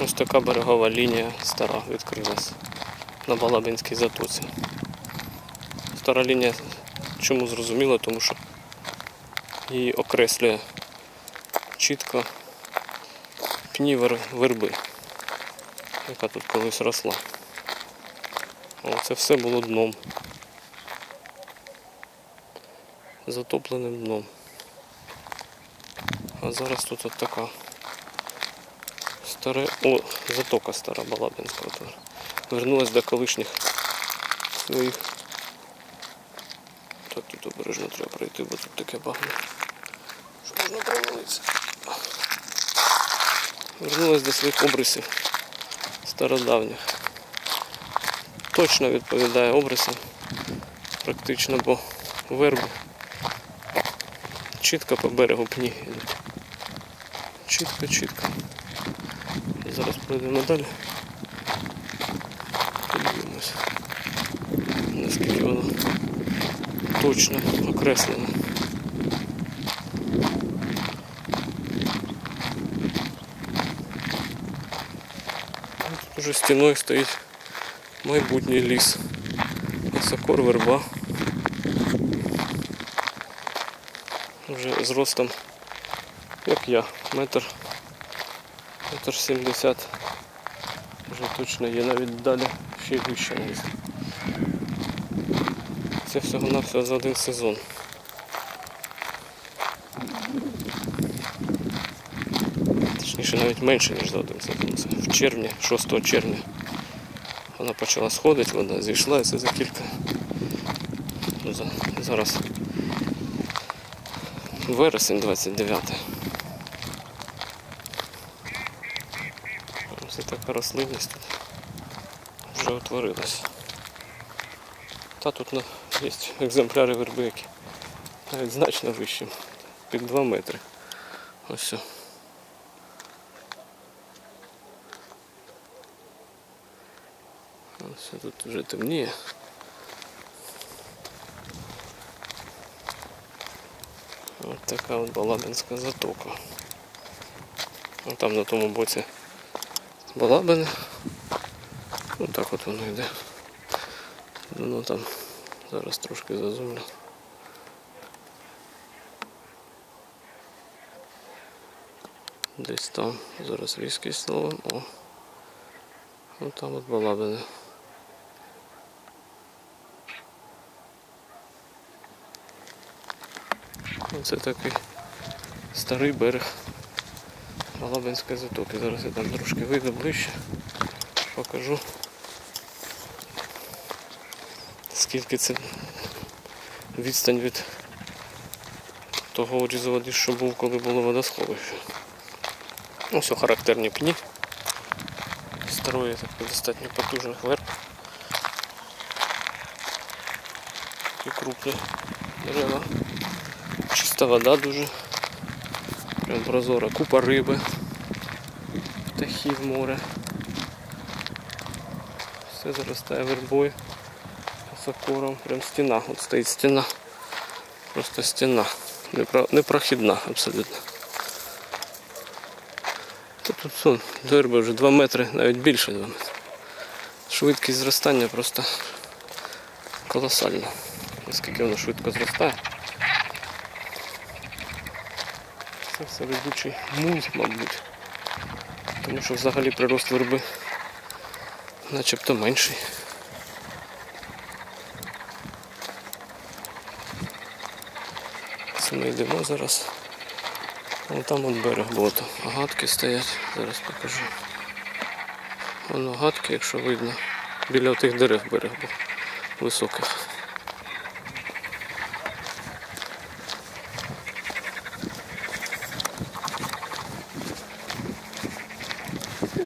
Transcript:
Ось така берегова лінія стара відкрилась на Балабинській затоці. Стара лінія чому зрозуміла, тому що її окреслює чітко пні верби, яка тут колись росла. Це все було дном. Затопленим дном. А зараз тут от така затока стара Балабинська. Вернулась до колишніх своїх. Так, тут обережно треба пройти, бо тут таке багно, що можна провалитися. Вернулась до своїх обрисів стародавніх. Точно відповідає обрисам, практично, бо верби чітко по берегу пні йдуть. Чітко. Зараз пройдемо далі. Подивимося, наскільки воно точно окреслено. Тут уже стіною стоїть майбутній ліс. Осокор, верба. Вже зростом, як я, метр 70. Вже точно є, навіть далі ще й вище навіть. Це всього-навсього за один сезон. Точніше, навіть менше, ніж за один сезон. Це в червні, 6 червня. Вона почала сходити, вода зійшла, і це за кілька. Зараз вересень 29. Ось така рослинність тут вже утворилась. Та тут є екземпляри верби, які навіть значно вищі, під 2 метри. Ось все. Ось тут вже темніє. Ось така от Балабинська затока. Ось там на тому боці Балабини. Ось так от воно йде. Ну там зараз трошки зазумлю. Десь там зараз різкість словом. Ось там от Балабини. Оце такий старий берег Балабинської затоки. Зараз я там трошки вийду ближче, покажу, скільки це відстань від того урізу води, що був, коли було водосховище. Ось характерні пні старої, таких достатньо потужних верб. Такі крупні дерева. Чиста вода дуже, прям прозора, купа риби, птахів, море. Все заростає вербою, осокором, прям стіна, от стоїть стіна, просто стіна, непрохідна абсолютно. Тут сон, до верби вже 2 метри, навіть більше 2 метри. Швидкість зростання просто колосальна, наскільки воно швидко зростає. Це все ведучий муль, мабуть, тому що взагалі прирост верби начебто менший. Це ми йдемо зараз. Вон там от берег болото. Гатки стоять, зараз покажу. Воно гатки, якщо видно, біля тих дерев берег був високих.